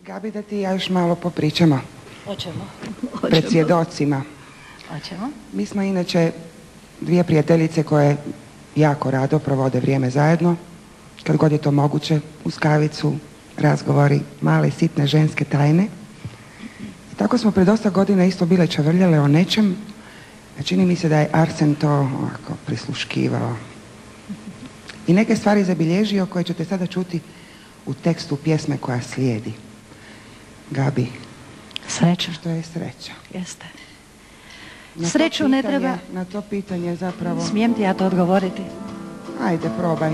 Gabi, da ti i ja još malo popričamo. Hoćemo. Pred svjedocima. Hoćemo. Mi smo inače dvije prijateljice koje jako rado provode vrijeme zajedno. Kad god je to moguće, uz kavicu, razgovori, male sitne ženske tajne. I tako smo pred dosta godina isto bile čavrljale o nečem. A čini mi se da je Arsen to ovako prisluškivao. I neke stvari zabilježio koje ćete sada čuti u tekstu pjesme koja slijedi. Gabi. Sreća. Što je sreća? Jeste. Sreću ne treba... Na to pitanje zapravo... Smijem ti ja to odgovoriti? Ajde, probaj.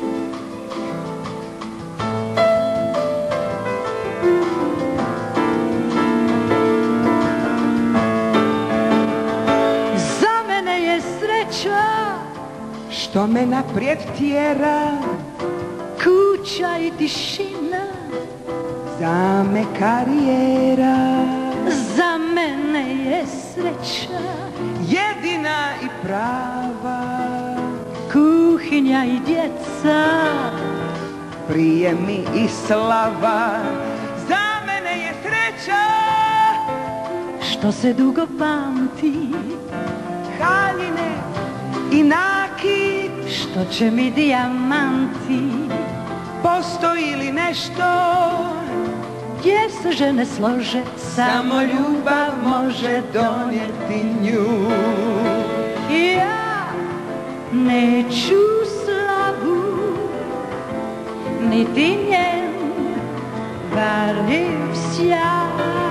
Za mene je sreća što me naprijed tjera, kuća i tišina. Za me karijera, za mene je sreća jedina i prava, kuhinja i djeca, prije mi i slava. Za mene je sreća što se dugo pamti, haljine i nakit, što će mi dijamanti. Postoji li nešto gdje se žene slože, samo ljubav može donijeti nju. Ja neću slavu, niti njen varljiv sjaj.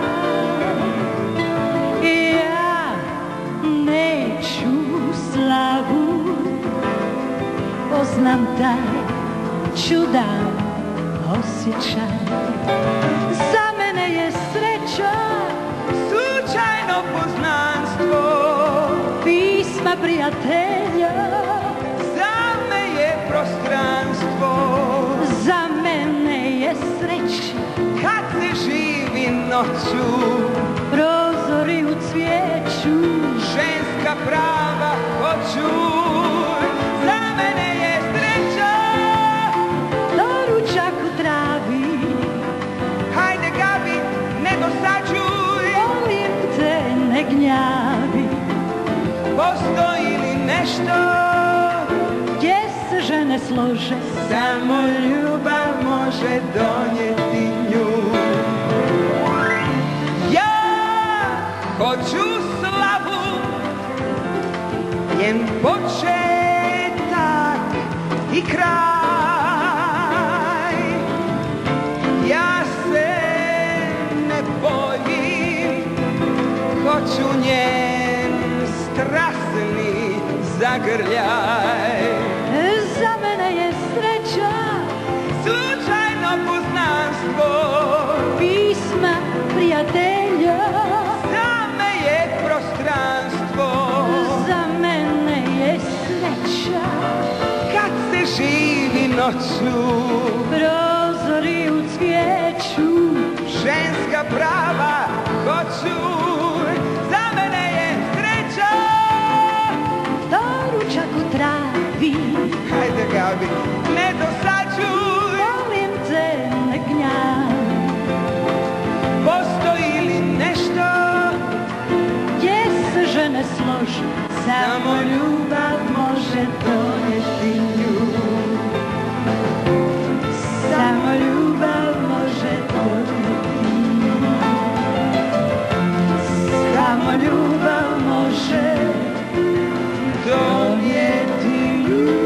Ja neću slavu, poznam taj čudan osjećaj. Za mene je sreća slučajno poznanstvo, pisma prijatelja. Za me je prostranstvo, za mene je sreća kad se živi noću, prozori u cvijeću, ženska prava hoću. Za mene je sreća doručak u travi. Hajde Gabi, ne dosađuj, Molim te, ne gnjavi. postoji li nešto gdje se žene slože, samo ljubav može donijeti nju. Ja hoću slavu, njen početak i kraj. Ja se ne bojim, hoću njen strasni zagrljaj. za mene je sreća Slučajno poznanstvo, pisma prijatelja. za me je prostranstvo, Za mene je sreća kad se živi noću, prozori u cvijeću, ženska prava hoću. Za mene je sreća doručak u travi. Hajde Gabi, ne dosađuj, Molim te, ne gnjavi. postoji li nešto Gdje se žene slože, samo ljubav može donijeti nju. samo ljubav može donijeti nju. Samo ljubav može Donijeti nju.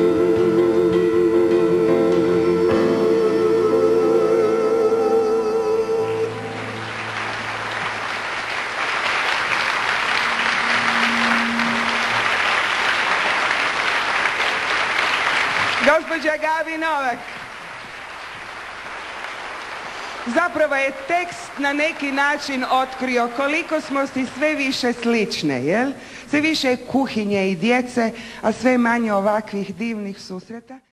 Gospođa Gabi Novak. Zapravo je tekst na neki način otkrio koliko smo si sve više slične, jel? Sve više kuhinje i djece, a sve manje ovakvih divnih susreta.